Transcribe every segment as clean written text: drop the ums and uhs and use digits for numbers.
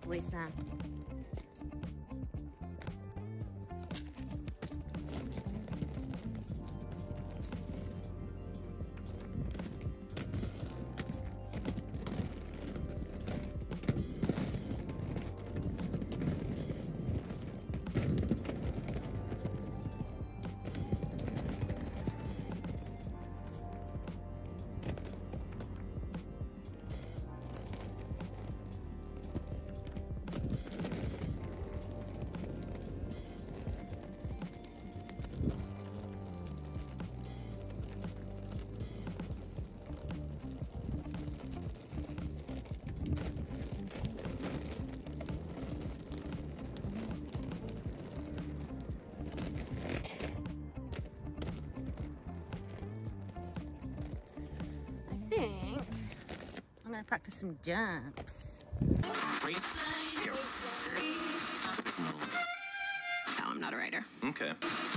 boy Sam. I'm gonna practice some jumps. No, I'm not a writer. Okay.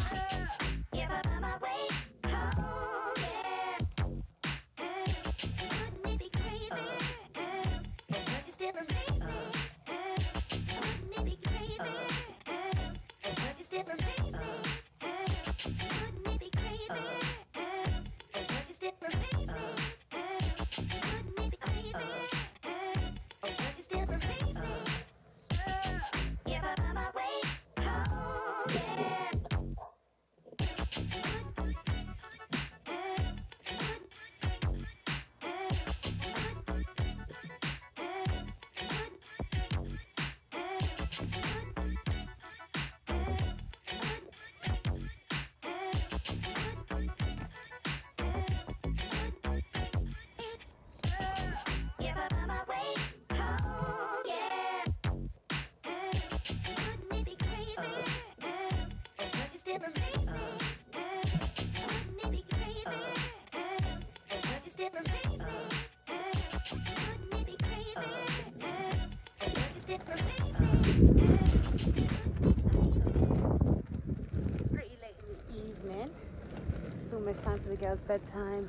It's pretty late in the evening. It's almost time for the girls' bedtime.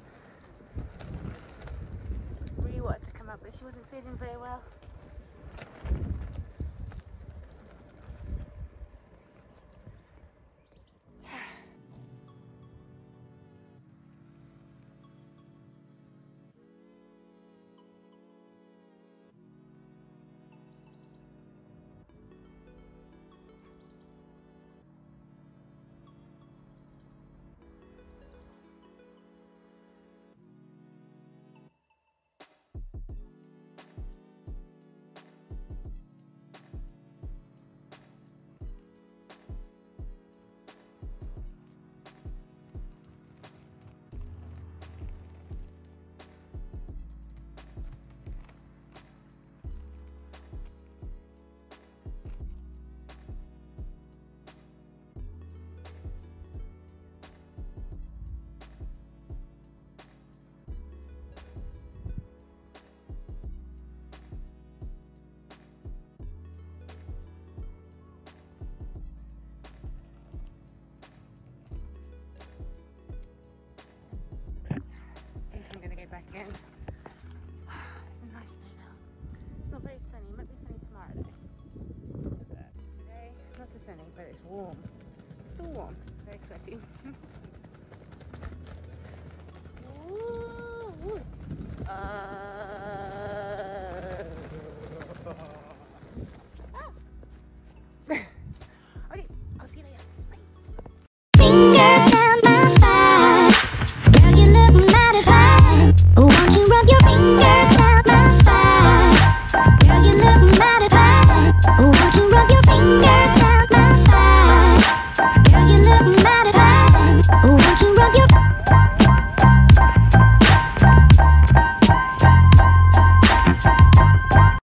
Really wanted to come up, but she wasn't feeling very well. Back in. It's a nice day now. It's not very sunny. It might be sunny tomorrow though. But today, not so sunny, but it's warm. It's still warm. Very sweaty. Ooh.